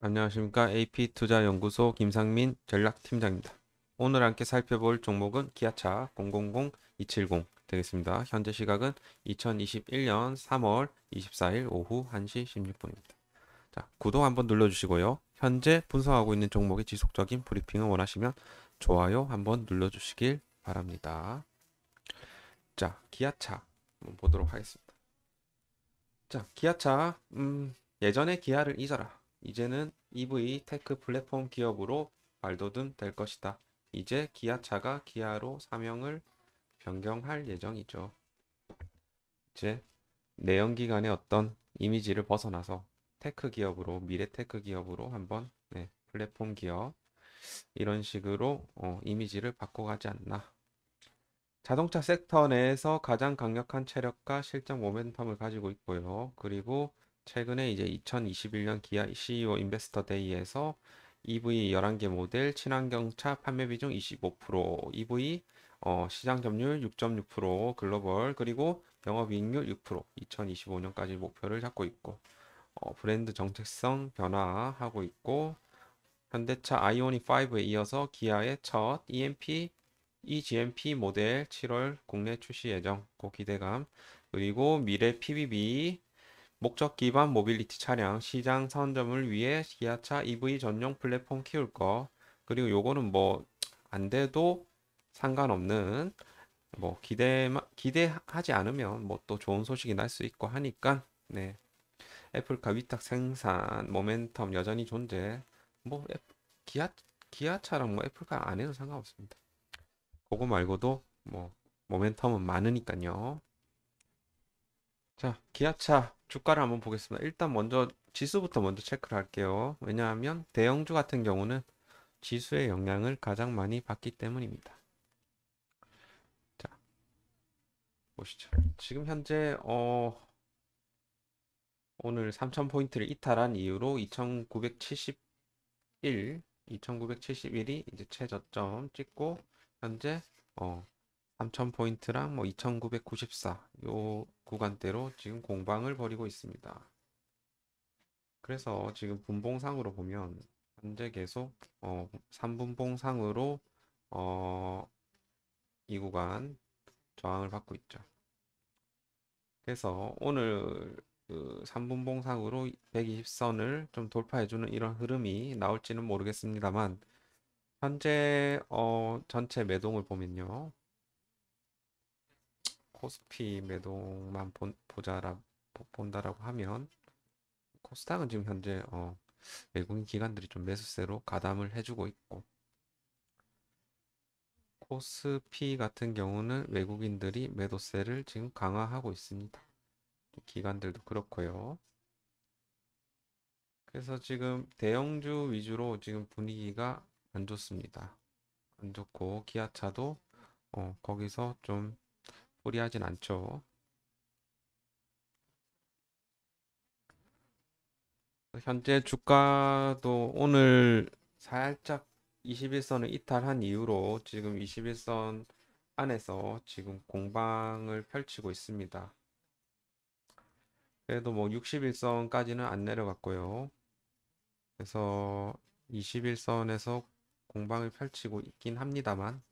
안녕하십니까. AP투자연구소 김상민 전략팀장입니다. 오늘 함께 살펴볼 종목은 기아차 000270 되겠습니다. 현재 시각은 2021년 3월 24일 오후 1시 16분입니다. 자, 구독 한번 눌러주시고요. 현재 분석하고 있는 종목의 지속적인 브리핑을 원하시면 좋아요 한번 눌러주시길 바랍니다. 자, 기아차 한번 보도록 하겠습니다. 자, 기아차, 예전에 기아를 잊어라. 이제는 EV 테크 플랫폼 기업으로 발돋움 될 것이다. 이제 기아차가 기아로 사명을 변경할 예정이죠. 이제 내연기관의 어떤 이미지를 벗어나서 테크 기업으로, 미래 테크 기업으로 한번, 플랫폼 기업, 이런 식으로 이미지를 바꿔가지 않나. 자동차 섹터 내에서 가장 강력한 체력과 실적 모멘텀을 가지고 있고요. 그리고 최근에 이제 2021년 기아 CEO 인베스터 데이에서 EV 11개 모델 친환경차 판매 비중 25%, EV 시장 점유율 6.6%, 글로벌 그리고 영업이익률 6%, 2025년까지 목표를 잡고 있고 브랜드 정체성 변화하고 있고 현대차 아이오닉 5에 이어서 기아의 첫 eGMP 모델 7월 국내 출시 예정, 고 기대감. 그리고 미래 PBB 목적 기반 모빌리티 차량 시장 선점을 위해 기아차 EV 전용 플랫폼 키울 거. 그리고 요거는 뭐 안 돼도 상관없는 뭐 기대하지 않으면 뭐 또 좋은 소식이 날 수 있고 하니까 네. 애플카 위탁 생산 모멘텀 여전히 존재. 뭐 기아 기아차랑 뭐 애플카 안 해도 상관없습니다. 그거 말고도 뭐 모멘텀은 많으니까요. 자, 기아차 주가를 한번 보겠습니다. 일단 먼저 지수부터 먼저 체크를 할게요. 왜냐하면 대형주 같은 경우는 지수의 영향을 가장 많이 받기 때문입니다. 자, 보시죠. 지금 현재 오늘 3000포인트를 이탈한 이후로 2971이 이제 최저점 찍고 현재 3000포인트랑 뭐 2994 요 구간대로 지금 공방을 벌이고 있습니다. 그래서 지금 분봉상으로 보면 현재 계속 3분봉상으로 어, 이 구간 저항을 받고 있죠. 그래서 오늘 그 3분봉상으로 120선을 좀 돌파해주는 이런 흐름이 나올지는 모르겠습니다만 현재 전체 매동을 보면요. 코스피 매동만 본다라고 하면 코스닥은 지금 현재 외국인 기관들이 좀 매수세로 가담을 해주고 있고 코스피 같은 경우는 외국인들이 매도세를 지금 강화하고 있습니다. 기관들도 그렇고요. 그래서 지금 대형주 위주로 지금 분위기가 안 좋습니다. 안 좋고 기아차도 거기서 좀 무리하진 않죠. 현재 주가도 오늘 살짝 21선을 이탈한 이후로 지금 21선 안에서 지금 공방을 펼치고 있습니다. 그래도 뭐 61선까지는 안 내려갔고요. 그래서 21선에서 공방을 펼치고 있긴 합니다만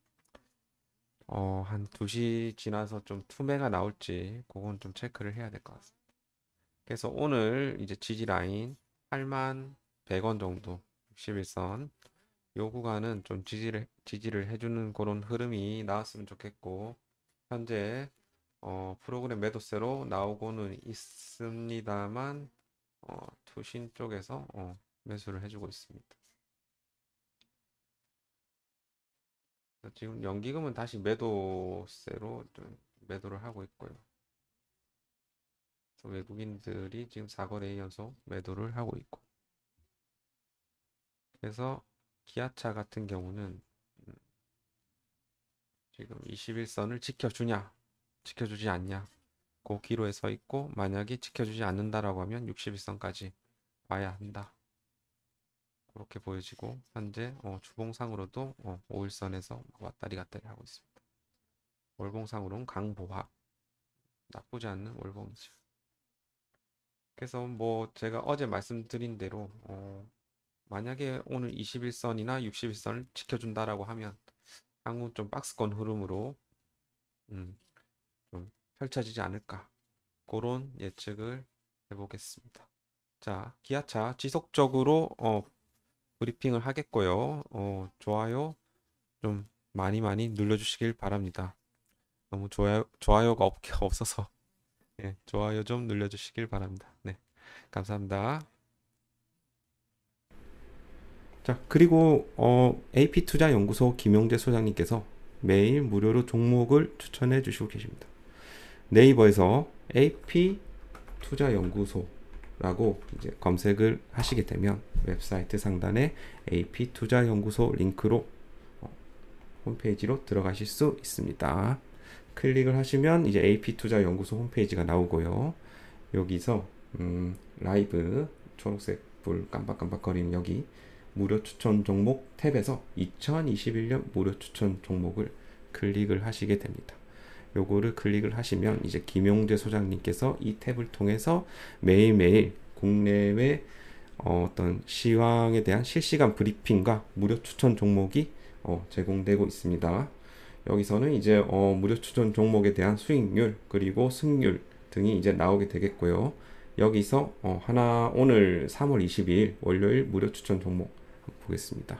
한 2시 지나서 좀 투매가 나올지 그건 좀 체크를 해야 될 것 같습니다. 그래서 오늘 이제 지지 라인 8만 100원 정도 61선 요 구간은 좀 지지를 해주는 그런 흐름이 나왔으면 좋겠고 현재 프로그램 매도세로 나오고는 있습니다만 투신 쪽에서 매수를 해주고 있습니다. 그래서 지금 연기금은 다시 매도세로 좀 매도를 하고 있고요. 그래서 외국인들이 지금 4거래 연속 매도를 하고 있고 그래서 기아차 같은 경우는 지금 21선을 지켜주지 않냐 그 기로에 서 있고 만약에 지켜주지 않는다라고 하면 61선까지 와야 한다. 그렇게 보여지고 현재 주봉상으로도 5일선에서 왔다리 갔다리 하고 있습니다. 월봉상으로는 강보합 나쁘지 않는 월봉이죠. 그래서 뭐 제가 어제 말씀드린 대로 만약에 오늘 21선이나 61선을 지켜준다라고 하면 향후 좀 박스권 흐름으로 음, 좀 펼쳐지지 않을까 그런 예측을 해보겠습니다. 자, 기아차 지속적으로 브리핑을 하겠고요. 좋아요 좀 많이 많이 눌러주시길 바랍니다. 너무 좋아요가 없어서 예, 좋아요 좀 눌러주시길 바랍니다. 네, 감사합니다. 자, 그리고 AP투자연구소 김용재 소장님께서 매일 무료로 종목을 추천해 주시고 계십니다. 네이버에서 AP투자연구소라고 이제 검색을 하시게 되면 웹사이트 상단에 AP투자연구소 링크로 홈페이지로 들어가실 수 있습니다. 클릭을 하시면 이제 AP투자연구소 홈페이지가 나오고요. 여기서 라이브 초록색 불 깜빡깜빡거리는 여기 무료 추천 종목 탭에서 2021년 무료 추천 종목을 클릭을 하시게 됩니다. 요거를 클릭을 하시면 이제 김용재 소장님께서 이 탭을 통해서 매일매일 국내외 어떤 시황에 대한 실시간 브리핑과 무료 추천 종목이 제공되고 있습니다. 여기서는 이제 무료 추천 종목에 대한 수익률 그리고 승률 등이 이제 나오게 되겠고요. 여기서 하나 오늘 3월 22일 월요일 무료 추천 종목 보겠습니다.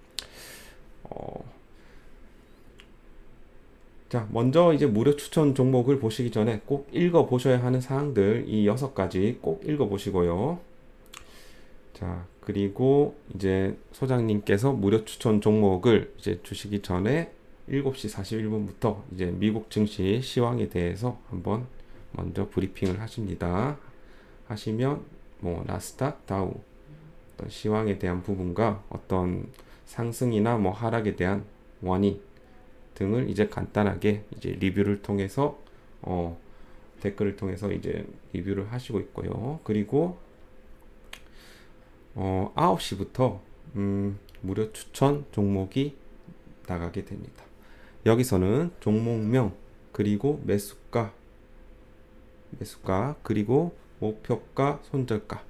자, 먼저 이제 무료 추천 종목을 보시기 전에 꼭 읽어 보셔야 하는 사항들 이 6가지 꼭 읽어 보시고요. 자, 그리고 이제 소장님께서 무료 추천 종목을 이제 주시기 전에 7시 41분부터 이제 미국 증시 시황에 대해서 한번 먼저 브리핑을 하십니다. 하시면 뭐 나스닥, 다우 어떤 시황에 대한 부분과 어떤 상승이나 뭐 하락에 대한 원인 등을 이제 간단하게 이제 리뷰를 통해서 댓글을 통해서 이제 리뷰를 하시고 있고요. 그리고 9시부터 무료 추천 종목이 나가게 됩니다. 여기서는 종목명 그리고 매수가 그리고 목표가 손절가가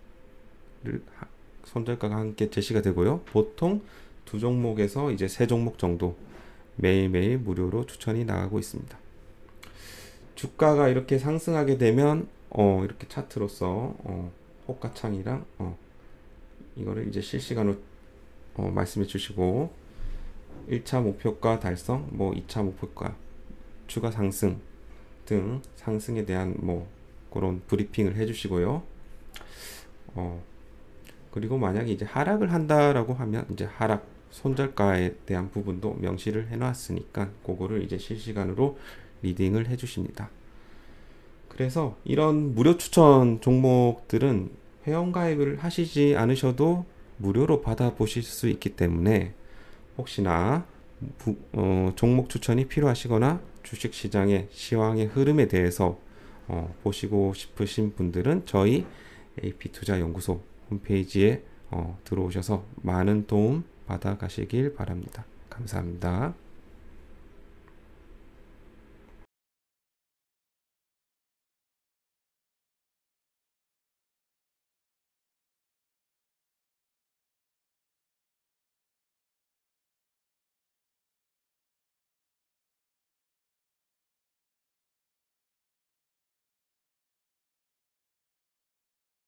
함께 제시가 되고요. 보통 두 종목에서 이제 세 종목 정도 매일매일 무료로 추천이 나가고 있습니다. 주가가 이렇게 상승하게 되면 이렇게 차트로서 호가창이랑 이거를 이제 실시간으로 말씀해 주시고 1차 목표가 달성, 뭐 2차 목표가 추가 상승 등 상승에 대한 뭐 그런 브리핑을 해 주시고요. 그리고 만약에 이제 하락을 한다라고 하면 이제 하락 손절가에 대한 부분도 명시를 해 놨으니까 그거를 이제 실시간으로 리딩을 해 주십니다. 그래서 이런 무료 추천 종목들은 회원가입을 하시지 않으셔도 무료로 받아보실 수 있기 때문에 혹시나 종목 추천이 필요하시거나 주식시장의 시황의 흐름에 대해서 보시고 싶으신 분들은 저희 AP투자연구소 홈페이지에 들어오셔서 많은 도움 받아 가시길 바랍니다. 감사합니다.